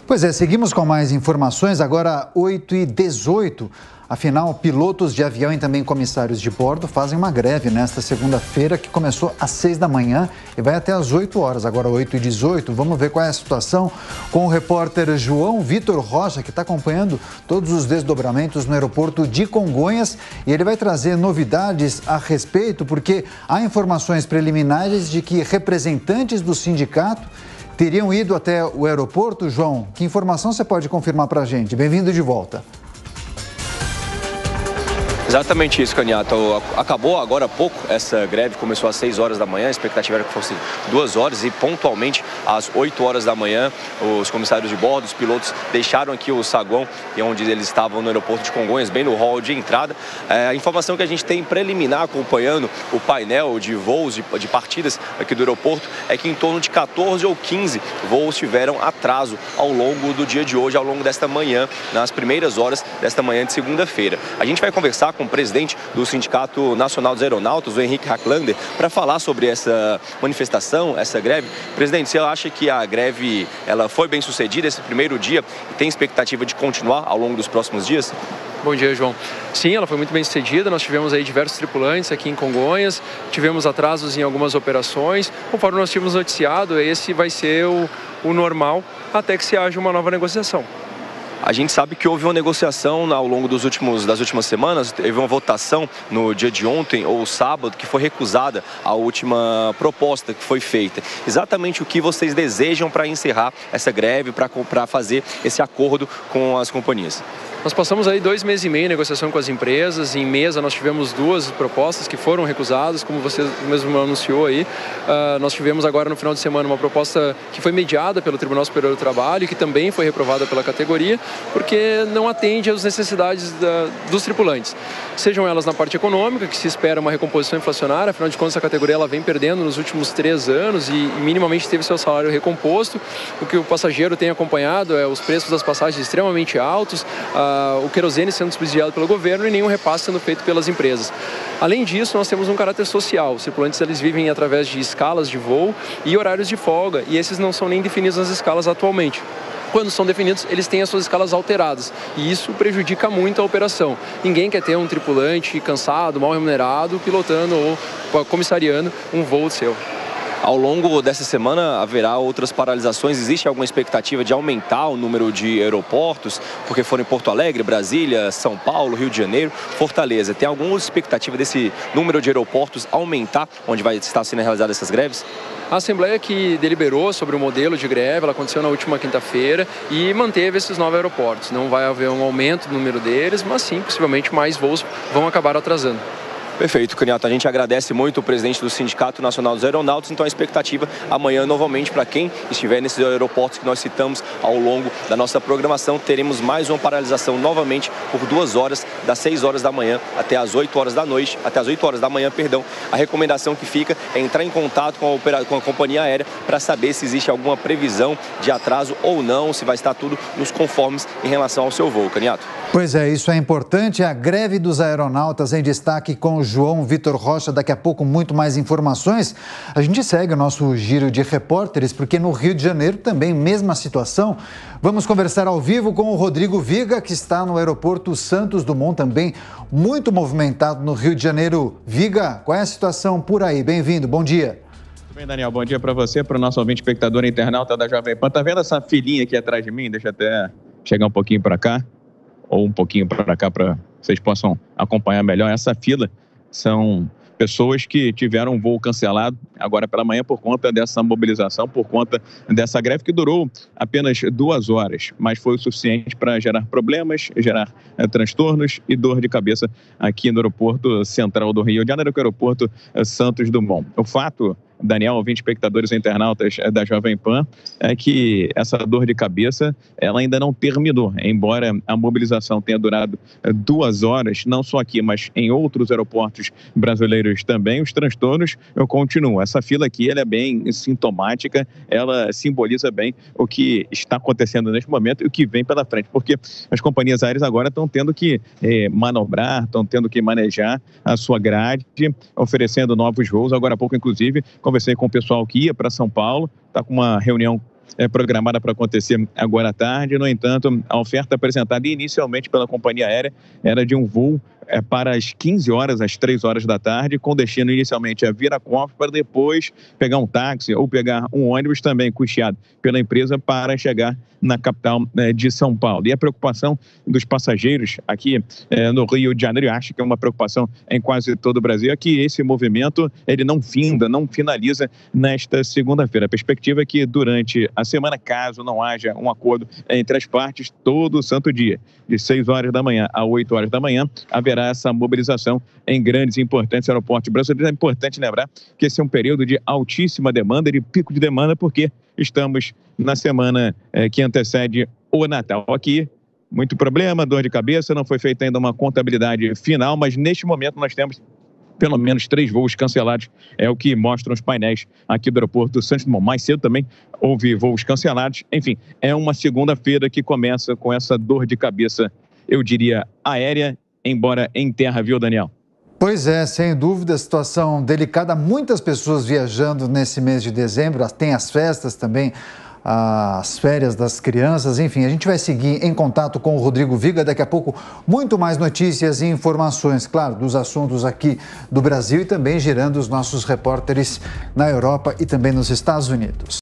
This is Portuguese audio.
Pois é, seguimos com mais informações, agora 8h18. Afinal, pilotos de avião e também comissários de bordo fazem uma greve nesta segunda-feira, que começou às 6 da manhã e vai até às 8 horas, agora 8h18. Vamos ver qual é a situação com o repórter João Vitor Rocha, que está acompanhando todos os desdobramentos no aeroporto de Congonhas, e ele vai trazer novidades a respeito, porque há informações preliminares de que representantes do sindicato teriam ido até o aeroporto. João, que informação você pode confirmar para a gente? Bem-vindo de volta. Exatamente isso, Caniato. Acabou agora há pouco essa greve, começou às 6 horas da manhã, a expectativa era que fosse 2 horas e pontualmente às 8 horas da manhã os comissários de bordo, os pilotos deixaram aqui o saguão onde eles estavam no aeroporto de Congonhas, bem no hall de entrada. A informação que a gente tem preliminar acompanhando o painel de voos, de partidas aqui do aeroporto, é que em torno de 14 ou 15 voos tiveram atraso ao longo do dia de hoje, ao longo desta manhã, nas primeiras horas desta manhã de segunda-feira. A gente vai conversar com o presidente do Sindicato Nacional dos Aeronautas, o Henrique Hacklander, para falar sobre essa manifestação, essa greve. Presidente, você acha que a greve ela foi bem sucedida esse primeiro dia e tem expectativa de continuar ao longo dos próximos dias? Bom dia, João. Sim, ela foi muito bem sucedida. Nós tivemos aí diversos tripulantes aqui em Congonhas, tivemos atrasos em algumas operações. Conforme nós tínhamos noticiado, esse vai ser o normal até que se haja uma nova negociação. A gente sabe que houve uma negociação ao longo das últimas semanas, teve uma votação no dia de ontem ou sábado que foi recusada a última proposta que foi feita. Exatamente o que vocês desejam para encerrar essa greve, para fazer esse acordo com as companhias? Nós passamos aí 2 meses e meio em negociação com as empresas. Em mesa nós tivemos 2 propostas que foram recusadas, como você mesmo anunciou aí. Nós tivemos agora no final de semana uma proposta que foi mediada pelo Tribunal Superior do Trabalho e que também foi reprovada pela categoria, porque não atende às necessidades dos tripulantes. Sejam elas na parte econômica, que se espera uma recomposição inflacionária, afinal de contas a categoria ela vem perdendo nos últimos 3 anos e minimamente teve seu salário recomposto. O que o passageiro tem acompanhado é os preços das passagens extremamente altos, o querosene sendo subsidiado pelo governo e nenhum repasse sendo feito pelas empresas. Além disso, nós temos um caráter social. Os tripulantes eles vivem através de escalas de voo e horários de folga, e esses não são nem definidos nas escalas atualmente. Quando são definidos, eles têm as suas escalas alteradas e isso prejudica muito a operação. Ninguém quer ter um tripulante cansado, mal remunerado, pilotando ou comissariando um voo seu. Ao longo dessa semana haverá outras paralisações. Existe alguma expectativa de aumentar o número de aeroportos? Porque foram em Porto Alegre, Brasília, São Paulo, Rio de Janeiro, Fortaleza. Tem alguma expectativa desse número de aeroportos aumentar, onde vai estar sendo realizadas essas greves? A Assembleia que deliberou sobre o modelo de greve, ela aconteceu na última quinta-feira e manteve esses 9 aeroportos. Não vai haver um aumento no número deles, mas sim, possivelmente mais voos vão acabar atrasando. Perfeito, Caniato. A gente agradece muito o presidente do Sindicato Nacional dos Aeronautas. Então a expectativa amanhã novamente para quem estiver nesses aeroportos que nós citamos ao longo da nossa programação, teremos mais uma paralisação novamente por 2 horas, das 6 horas da manhã até as 8 horas da noite, até as 8 horas da manhã, perdão. A recomendação que fica é entrar em contato com a companhia aérea para saber se existe alguma previsão de atraso ou não, se vai estar tudo nos conformes em relação ao seu voo, Caniato. Pois é, isso é importante. A greve dos aeronautas em destaque com o João Vitor Rocha. Daqui a pouco, muito mais informações. A gente segue o nosso giro de repórteres, porque no Rio de Janeiro também, mesma situação. Vamos conversar ao vivo com o Rodrigo Viga, que está no aeroporto Santos Dumont, também muito movimentado no Rio de Janeiro. Viga, qual é a situação por aí? Bem-vindo, bom dia. Tudo bem, Daniel? Bom dia para você, para o nosso ouvinte espectador internauta da Jovem Pan. Tá vendo essa filinha aqui atrás de mim? Deixa eu até chegar um pouquinho para cá, ou um pouquinho para cá, para vocês possam acompanhar melhor. Essa fila são pessoas que tiveram um voo cancelado agora pela manhã por conta dessa mobilização, por conta dessa greve que durou apenas 2 horas, mas foi o suficiente para gerar problemas, gerar transtornos e dor de cabeça aqui no aeroporto central do Rio de Janeiro, que é o aeroporto Santos Dumont. O fato, Daniel, ouvintes, espectadores e internautas da Jovem Pan, é que essa dor de cabeça, ela ainda não terminou, embora a mobilização tenha durado 2 horas, não só aqui, mas em outros aeroportos brasileiros também, os transtornos continuam. Essa fila aqui, ela é bem sintomática, ela simboliza bem o que está acontecendo neste momento e o que vem pela frente, porque as companhias aéreas agora estão tendo que manobrar, estão tendo que manejar a sua grade, oferecendo novos voos. Agora há pouco, inclusive, conversei com o pessoal que ia para São Paulo, está com uma reunião programada para acontecer agora à tarde. No entanto, a oferta apresentada inicialmente pela companhia aérea era de um voo para as 15 horas, às 3 horas da tarde, com destino inicialmente a Viracopos, para depois pegar um táxi ou pegar um ônibus também custeado pela empresa para chegar na capital de São Paulo. E a preocupação dos passageiros aqui no Rio de Janeiro, acho que é uma preocupação em quase todo o Brasil, é que esse movimento ele não finaliza nesta segunda-feira. A perspectiva é que durante a semana, caso não haja um acordo entre as partes, todo santo dia, de 6 horas da manhã a 8 horas da manhã, haverá essa mobilização em grandes e importantes aeroportos brasileiros. É importante lembrar que esse é um período de altíssima demanda, de pico de demanda, porque estamos na semana que antecede o Natal. Aqui, muito problema, dor de cabeça, não foi feita ainda uma contabilidade final, mas neste momento nós temos pelo menos 3 voos cancelados, é o que mostram os painéis aqui do aeroporto Santos Dumont. Mais cedo também houve voos cancelados. Enfim, é uma segunda-feira que começa com essa dor de cabeça, eu diria, aérea, embora em terra, viu, Daniel? Pois é, sem dúvida, situação delicada. Muitas pessoas viajando nesse mês de dezembro, tem as festas também, as férias das crianças, enfim, a gente vai seguir em contato com o Rodrigo Viga, daqui a pouco muito mais notícias e informações, claro, dos assuntos aqui do Brasil e também girando os nossos repórteres na Europa e também nos Estados Unidos.